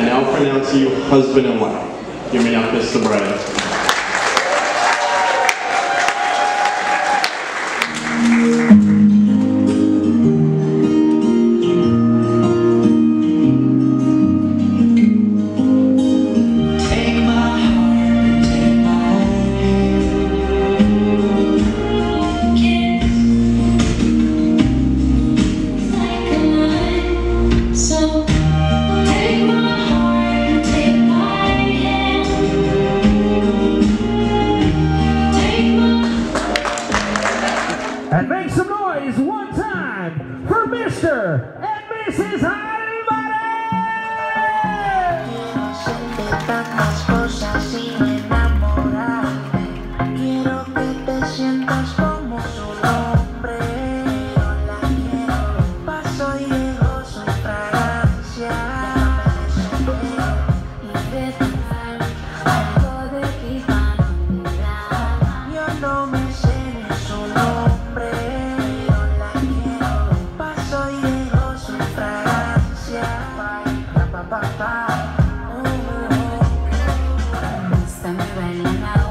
I now pronounce you husband and wife. You may now kiss the bride. And make some noise one time for Mr. and Mrs. Alvarez! Tantas cosas sin enamorarme. Quiero que te sientas como su nombre. Yo la quiero, paso y dejo su fragancia. Y de tocar algo de ti para olvidar. Yo no me sé ni su nombre. Yo la quiero, paso y dejo su fragancia. Pa, pa, pa, pa. Me baila